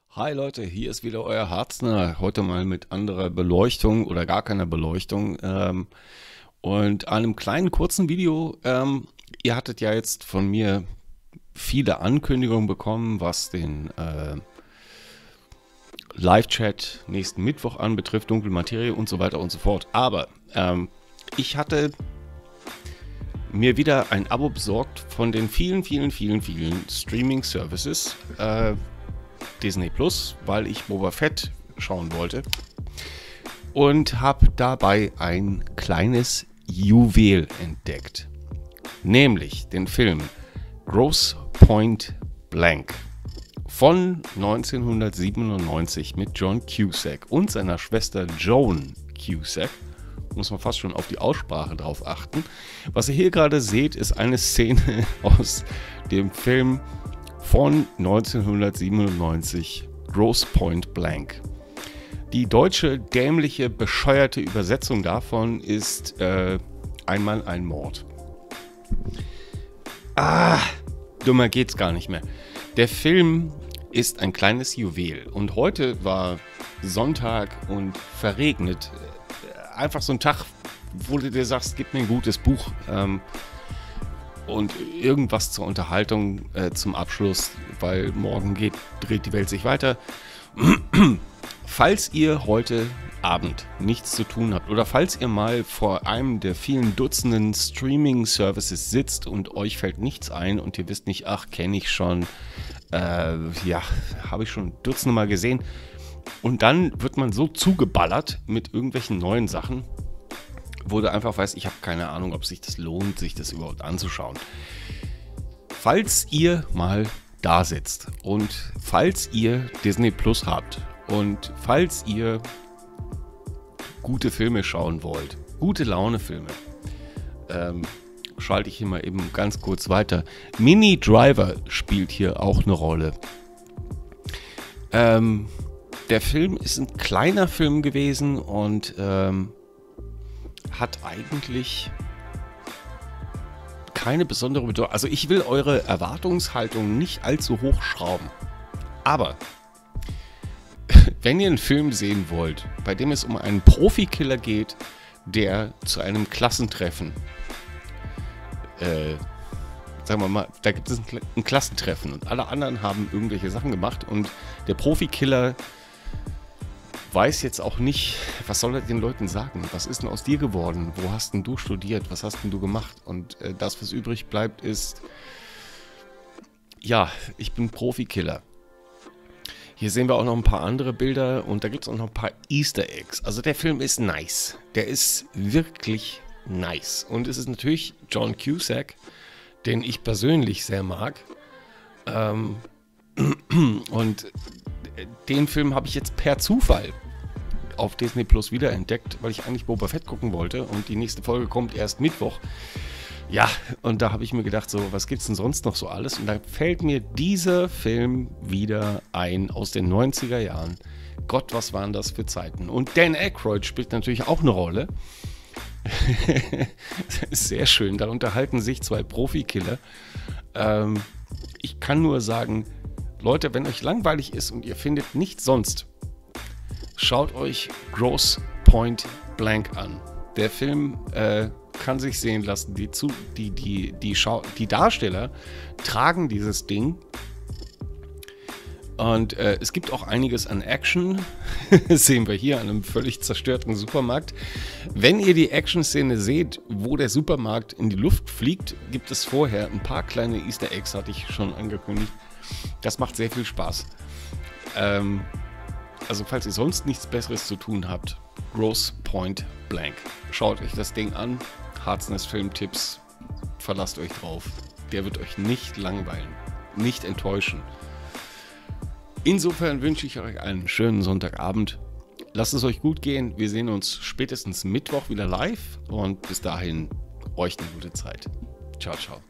Hi Leute, hier ist wieder euer Harzner. Heute mal mit anderer Beleuchtung oder gar keiner Beleuchtung und einem kleinen kurzen Video. Ihr hattet ja jetzt von mir viele Ankündigungen bekommen, was den Live-Chat nächsten Mittwoch anbetrifft, Dunkle Materie und so weiter und so fort. Aber ich hatte mir wieder ein Abo besorgt von den vielen Streaming-Services. Disney Plus, weil ich Boba Fett schauen wollte und habe dabei ein kleines Juwel entdeckt, nämlich den Film Grosse Pointe Blank von 1997 mit John Cusack und seiner Schwester Joan Cusack. Muss man fast schon auf die Aussprache drauf achten. Was ihr hier gerade seht, ist eine Szene aus dem Film von 1997, Grosse Pointe Blank. Die deutsche, dämliche, bescheuerte Übersetzung davon ist Einmal ein Mord. Dummer geht's gar nicht mehr. Der Film ist ein kleines Juwel und heute war Sonntag und verregnet. Einfach so ein Tag, wo du dir sagst, gib mir ein gutes Buch. Und irgendwas zur Unterhaltung zum Abschluss, weil morgen dreht die Welt sich weiter. Falls ihr heute Abend nichts zu tun habt oder falls ihr mal vor einem der vielen Dutzenden Streaming-Services sitzt und euch fällt nichts ein und ihr wisst nicht, ach, kenne ich schon, ja, habe ich schon Dutzende Mal gesehen. Und dann wird man so zugeballert mit irgendwelchen neuen Sachen, wo du einfach weißt, ich habe keine Ahnung, ob sich das lohnt, sich das überhaupt anzuschauen. Falls ihr mal da sitzt und falls ihr Disney Plus habt und falls ihr gute Filme schauen wollt, gute Laune-Filme, schalte ich hier mal eben ganz kurz weiter. Mini Driver spielt hier auch eine Rolle. Der Film ist ein kleiner Film gewesen und hat eigentlich keine besondere Bedeutung. Also ich will eure Erwartungshaltung nicht allzu hoch schrauben. Aber wenn ihr einen Film sehen wollt, bei dem es um einen Profikiller geht, der zu einem Klassentreffen, sagen wir mal, da gibt es ein Klassentreffen und alle anderen haben irgendwelche Sachen gemacht und der Profikiller weiß jetzt auch nicht, was soll er den Leuten sagen? Was ist denn aus dir geworden? Wo hast denn du studiert? Was hast denn du gemacht? Und das, was übrig bleibt, ist, ja, ich bin Profikiller. Hier sehen wir auch noch ein paar andere Bilder und da gibt es auch noch ein paar Easter Eggs. Also der Film ist nice. Der ist wirklich nice. Und es ist natürlich John Cusack, den ich persönlich sehr mag. Und den Film habe ich jetzt per Zufall auf Disney Plus wiederentdeckt, weil ich eigentlich Boba Fett gucken wollte und die nächste Folge kommt erst Mittwoch. Ja, und da habe ich mir gedacht, so, was gibt's denn sonst noch so alles? Und da fällt mir dieser Film wieder ein aus den 90er Jahren. Gott, was waren das für Zeiten? Und Dan Aykroyd spielt natürlich auch eine Rolle. Sehr schön, da unterhalten sich zwei Profikiller. Ich kann nur sagen, Leute, wenn euch langweilig ist und ihr findet nichts sonst, schaut euch Grosse Pointe Blank an. Der Film kann sich sehen lassen. Die Darsteller tragen dieses Ding. Und es gibt auch einiges an Action. Das sehen wir hier an einem völlig zerstörten Supermarkt. Wenn ihr die Action-Szene seht, wo der Supermarkt in die Luft fliegt, gibt es vorher ein paar kleine Easter Eggs, hatte ich schon angekündigt. Das macht sehr viel Spaß. Also falls ihr sonst nichts Besseres zu tun habt, Grosse Pointe Blank. Schaut euch das Ding an. Harzness Filmtipps. Verlasst euch drauf. Der wird euch nicht langweilen. Nicht enttäuschen. Insofern wünsche ich euch einen schönen Sonntagabend. Lasst es euch gut gehen. Wir sehen uns spätestens Mittwoch wieder live. Und bis dahin euch eine gute Zeit. Ciao, ciao.